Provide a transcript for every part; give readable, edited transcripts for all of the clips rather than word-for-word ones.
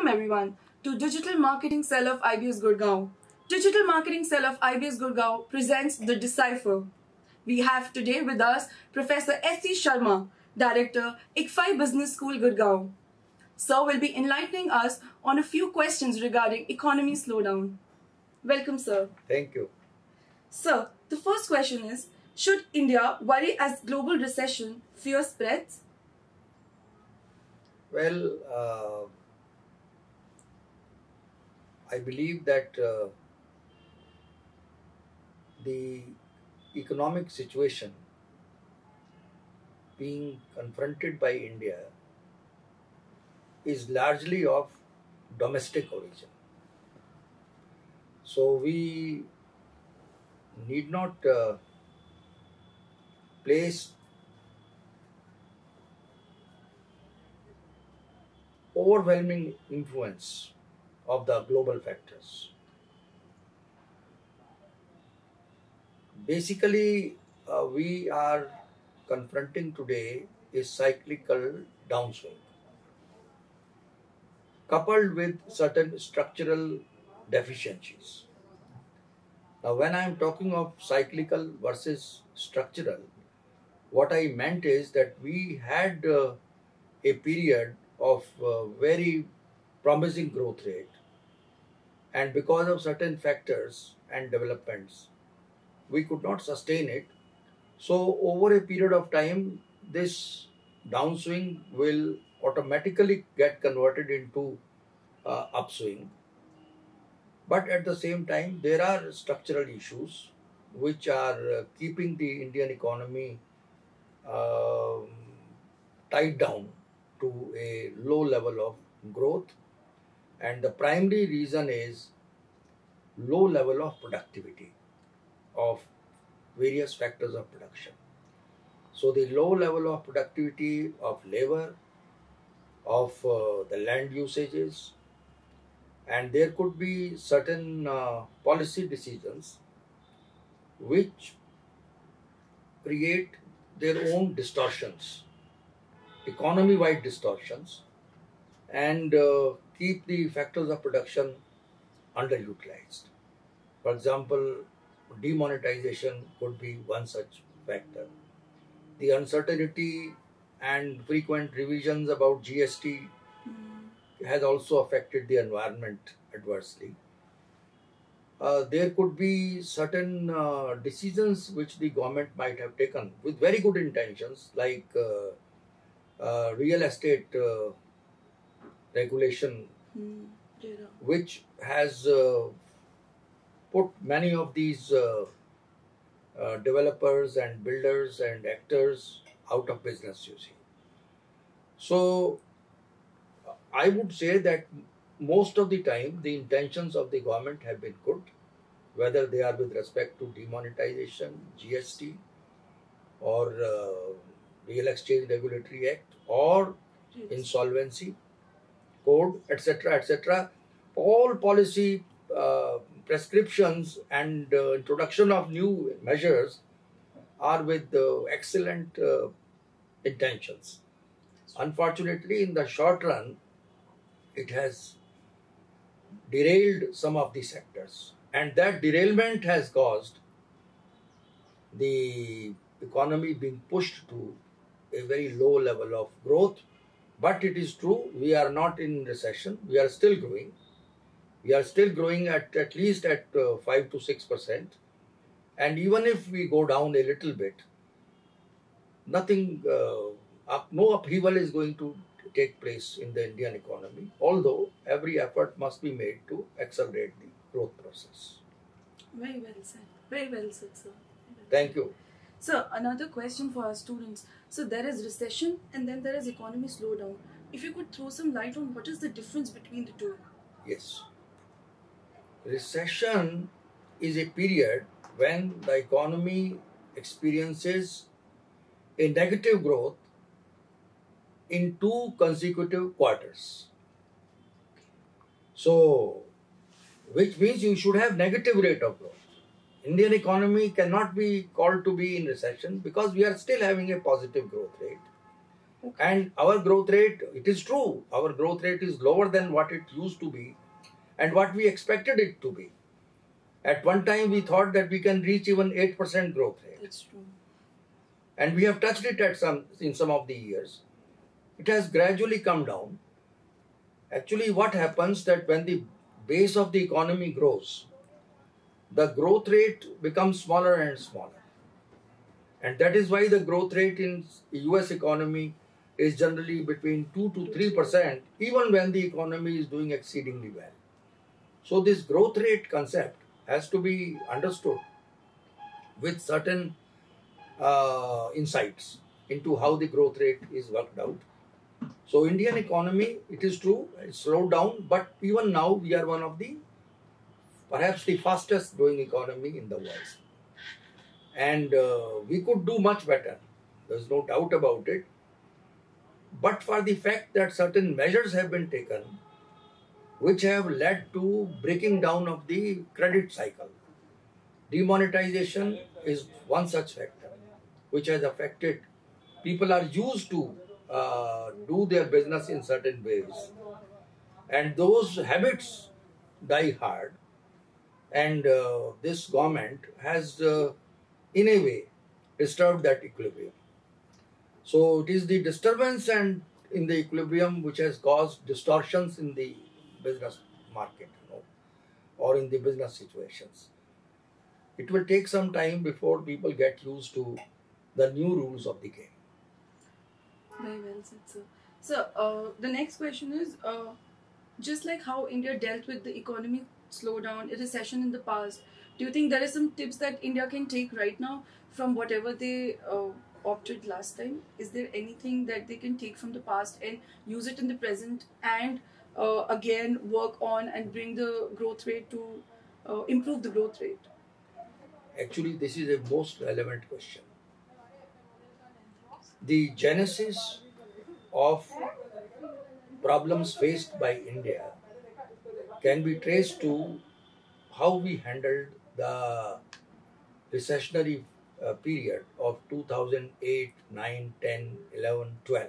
everyone to Digital Marketing Cell of IBS Gurgaon. Digital Marketing Cell of IBS Gurgaon presents the Decipher. We have today with us Professor S.C Sharma, Director, IBS Business School Gurgaon. Sir will be enlightening us on a few questions regarding economy slowdown. Welcome, sir. Thank you. Sir, the first question is, should India worry as global recession fear spreads? Well, I believe that the economic situation being confronted by India is largely of domestic origin. So we need not place overwhelming influence of the global factors. Basically, we are confronting today a cyclical downswing, coupled with certain structural deficiencies. Now, when I am talking of cyclical versus structural, what I meant is that we had a period of very promising growth rate, and because of certain factors and developments, we could not sustain it. So over a period of time, this downswing will automatically get converted into upswing. But at the same time, there are structural issues which are keeping the Indian economy tied down to a low level of growth, and the primary reason is low level of productivity of various factors of production. So the low level of productivity of labor, of the land usages, and there could be certain policy decisions which create their own distortions, economy-wide distortions, and keep the factors of production underutilized. For example, demonetization could be one such factor. The uncertainty and frequent revisions about GST has also affected the environment adversely. There could be certain decisions which the government might have taken with very good intentions, like real estate regulation, which has put many of these developers and builders and actors out of business, you see. So I would say that most of the time the intentions of the government have been good, whether they are with respect to demonetization, GST, or Real Estate Regulatory Act, or insolvency code, etc., etc. All policy prescriptions and introduction of new measures are with excellent intentions. Unfortunately, in the short run, it has derailed some of the sectors, and that derailment has caused the economy being pushed to a very low level of growth. But it is true, we are not in recession, we are still growing. We are still growing at least at 5 to 6%. And even if we go down a little bit, nothing, no upheaval is going to take place in the Indian economy, although every effort must be made to accelerate the growth process. Very well said. Very well said, sir. Thank you. So, another question for our students. So, there is recession and then there is economy slowdown. If you could throw some light on what is the difference between the two? Yes. Recession is a period when the economy experiences a negative growth in 2 consecutive quarters. So, which means you should have negative rate of growth. Indian economy cannot be called to be in recession because we are still having a positive growth rate. Okay. And our growth rate, it is true, our growth rate is lower than what it used to be and what we expected it to be. At one time, we thought that we can reach even 8% growth rate. That's true. And we have touched it in some of the years. It has gradually come down. Actually, what happens that when the base of the economy grows, the growth rate becomes smaller and smaller. And that is why the growth rate in US economy is generally between 2 to 3%, even when the economy is doing exceedingly well. So this growth rate concept has to be understood with certain insights into how the growth rate is worked out. So Indian economy, it is true, it slowed down, but even now we are one of the, perhaps the fastest growing economy in the world. And we could do much better. There's no doubt about it. But for the fact that certain measures have been taken, which have led to breaking down of the credit cycle. Demonetization is one such factor which has affected. People are used to do their business in certain ways, and those habits die hard, and this government has in a way disturbed that equilibrium. So it is the disturbance and in the equilibrium which has caused distortions in the business market, or in the business situations. It will take some time before people get used to the new rules of the game. Very well said, sir. So the next question is, just like how India dealt with the economic slowdown, a recession in the past, do you think there are some tips that India can take right now from whatever they opted last time? Is there anything that they can take from the past and use it in the present and again work on and bring the growth rate to improve the growth rate? Actually, this is a most relevant question. The genesis of problems faced by India can be traced to how we handled the recessionary period of 2008, 9, 10, 11, 12.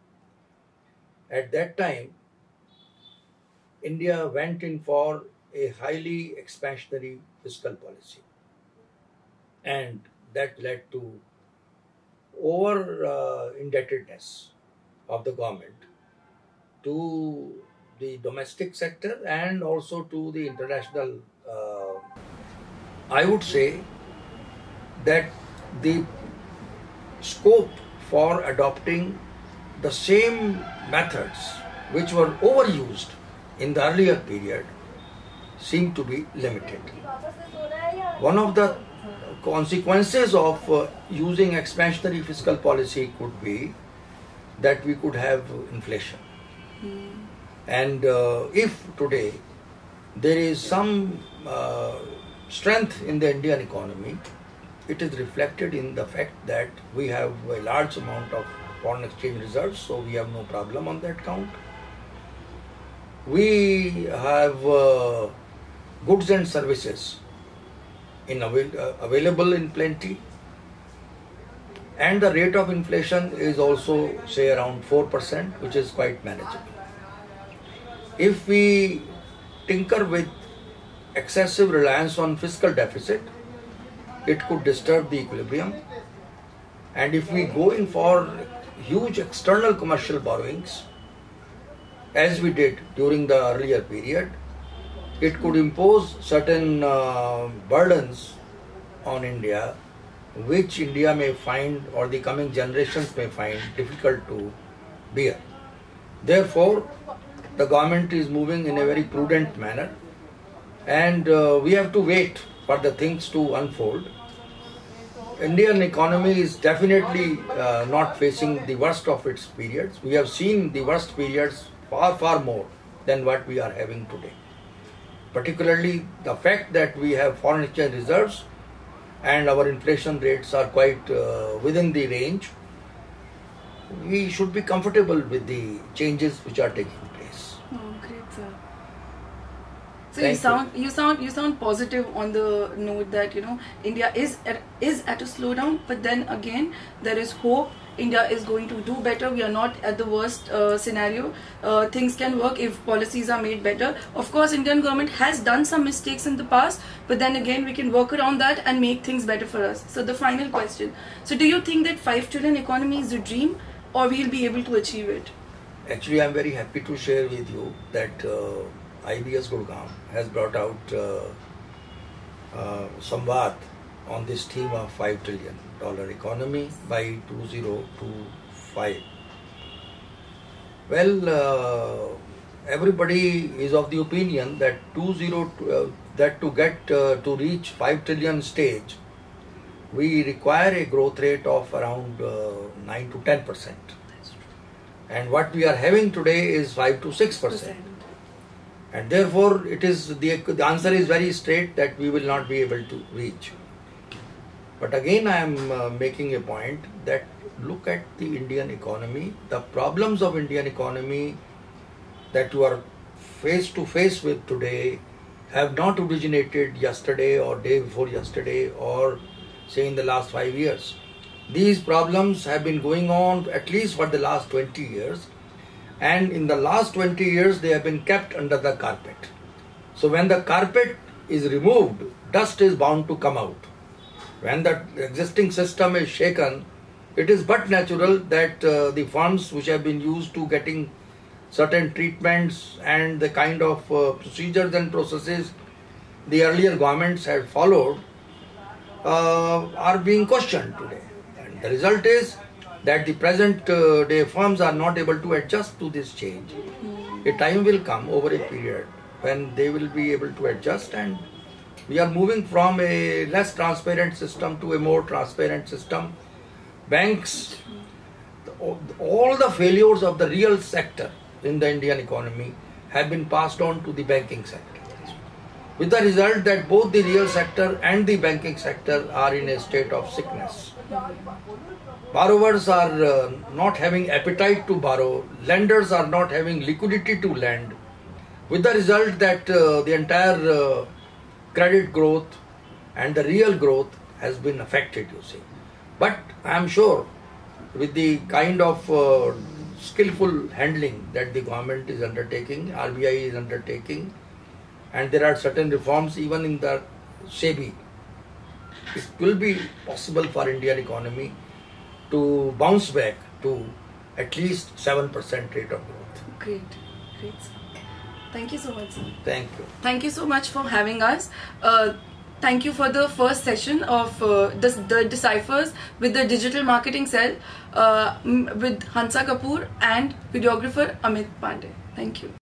At that time, India went in for a highly expansionary fiscal policy, and that led to over indebtedness of the government to the domestic sector and also to the international. I would say that the scope for adopting the same methods which were overused in the earlier period seemed to be limited. One of the consequences of using expansionary fiscal policy could be that we could have inflation. And if today there is some strength in the Indian economy, it is reflected in the fact that we have a large amount of foreign exchange reserves, so we have no problem on that count. We have goods and services available in plenty, and the rate of inflation is also, say, around 4%, which is quite manageable. If we tinker with excessive reliance on fiscal deficit, it could disturb the equilibrium. And if we go in for huge external commercial borrowings, as we did during the earlier period, it could impose certain burdens on India, which India may find, or the coming generations may find, difficult to bear. Therefore, the government is moving in a very prudent manner, and we have to wait for the things to unfold. Indian economy is definitely not facing the worst of its periods. We have seen the worst periods far more than what we are having today. Particularly the fact that we have foreign exchange reserves and our inflation rates are quite within the range. We should be comfortable with the changes which are taking place. Oh, great, sir. So you sound positive on the note that India is at a slowdown, but then again there is hope. India is going to do better. We are not at the worst scenario. Things can work if policies are made better. Of course, Indian government has done some mistakes in the past, but then again we can work around that and make things better for us. So the final question: so do you think that 5 trillion economy is a dream, or we'll be able to achieve it? Actually, I'm very happy to share with you that IBS Gurgaon has brought out Samvad on this theme of $5 trillion economy by 2025. Well, everybody is of the opinion that to reach 5 trillion stage, we require a growth rate of around 9 to 10%. And what we are having today is 5 to 6%. And therefore, the answer is very straight that we will not be able to reach. But again, I am making a point that look at the Indian economy. The problems of Indian economy that you are face to face with today have not originated yesterday or day before yesterday or say in the last 5 years. These problems have been going on at least for the last 20 years. And in the last 20 years, they have been kept under the carpet. So when the carpet is removed, dust is bound to come out. When the existing system is shaken, it is but natural that the funds which have been used to getting certain treatments and the kind of procedures and processes the earlier governments had followed are being questioned today. And the result is that the present day firms are not able to adjust to this change. A time will come over a period when they will be able to adjust, and we are moving from a less transparent system to a more transparent system. Banks, all the failures of the real sector in the Indian economy have been passed on to the banking sector, with the result that both the real sector and the banking sector are in a state of sickness. Borrowers are not having appetite to borrow, lenders are not having liquidity to lend, with the result that the entire credit growth and the real growth has been affected, you see. But I am sure with the kind of skillful handling that the government is undertaking, RBI is undertaking, and there are certain reforms even in the SEBI, it will be possible for Indian economy to bounce back to at least 7% rate of growth. Great, great. Thank you so much, sir. Thank you. Thank you so much for having us. Thank you for the first session of the Deciphers with the digital marketing cell with Hansa Kapoor and videographer Amit Pandey. Thank you.